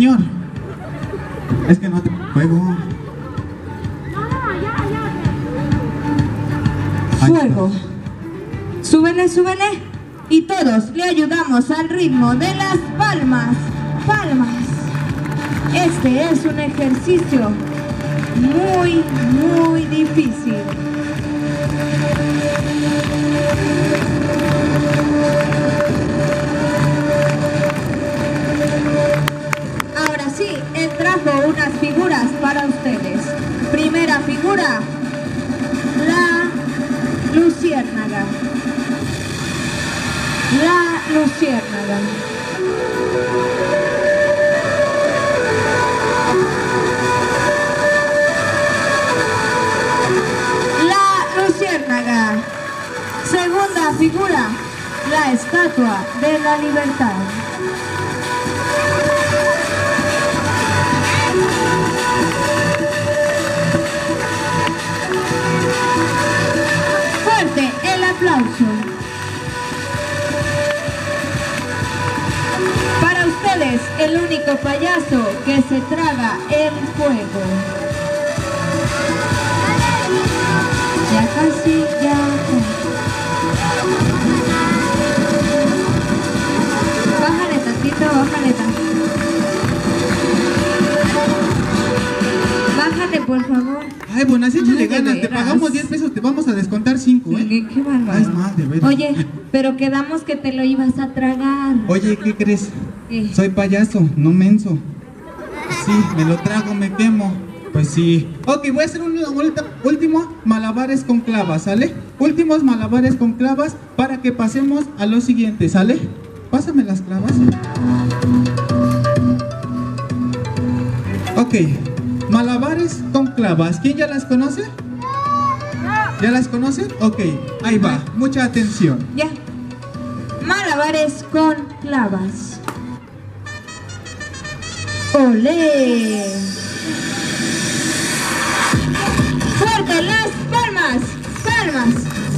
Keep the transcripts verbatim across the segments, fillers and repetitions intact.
señor. Es que no te juego. Fuego. Súbele, súbele. Y todos le ayudamos al ritmo de las palmas. Palmas. Este es un ejercicio muy, muy difícil. Ahora sí, él trajo unas figuras para ustedes. Primera figura, la luciérnaga. La luciérnaga. La luciérnaga. Segunda figura, la estatua de la libertad. Fuerte el aplauso. Para ustedes, el único payaso que se traga el fuego. Ya casi, ya casi. Bájale tantito, bájale tantito. Bájale, por favor. Ay, bueno, así échale Ay, de ganas. Te veras. pagamos diez pesos, te vamos a descontar cinco, ¿eh? Qué, qué bárbaro. Ay, es mal, de veras. Oye, pero quedamos que te lo ibas a tragar. Oye, ¿qué crees? ¿Qué? Soy payaso, no menso. Sí, me lo trago, me quemo. Pues sí. Ok, voy a hacer un ulti- último malabares con clavas, ¿sale? Últimos malabares con clavas para que pasemos a lo siguiente, ¿sale? Pásame las clavas. Ok, malabares con clavas. ¿Quién ya las conoce? ¿Ya las conocen? Ok, ahí va. Mucha atención. Ya. Malabares con clavas. ¡Olé! ¡Fuerte las palmas! ¡Palmas!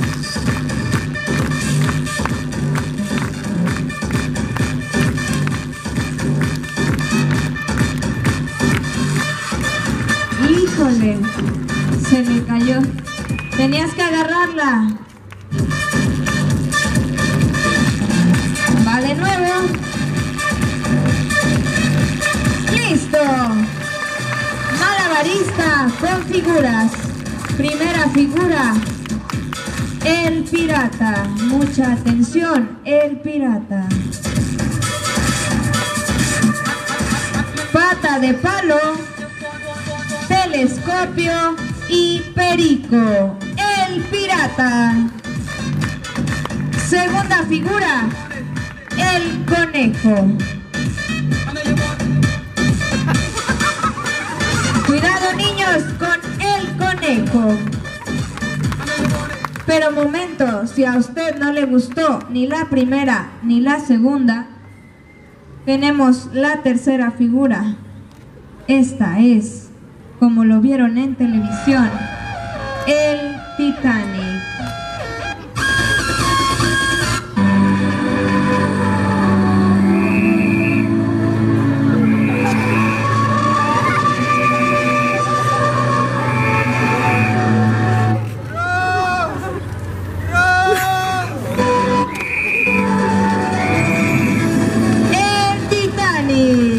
¡Híjole! Se me cayó. Tenías que agarrarla. Va de nuevo. ¡Listo! Malabarista con figuras. Primera figura, el pirata. Mucha atención, el pirata. Pata de palo, telescopio y perico. El pirata. Segunda figura, el conejo. Cuidado, niños, con el conejo. Pero momento, si a usted no le gustó ni la primera ni la segunda, tenemos la tercera figura. Esta es, como lo vieron en televisión, el Titanic. El Titanic.